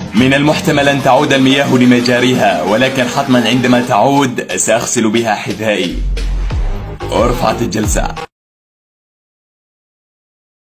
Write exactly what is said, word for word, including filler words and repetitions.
من المحتمل أن تعود المياه لمجاريها، ولكن حتما عندما تعود سأغسل بها حذائي. ورفعت الجلسة.